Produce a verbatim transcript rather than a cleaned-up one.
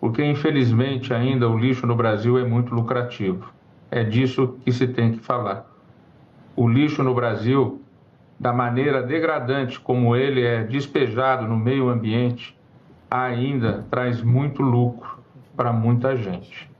porque infelizmente ainda o lixo no Brasil é muito lucrativo. É disso que se tem que falar. O lixo no Brasil, da maneira degradante como ele é despejado no meio ambiente, ainda traz muito lucro para muita gente.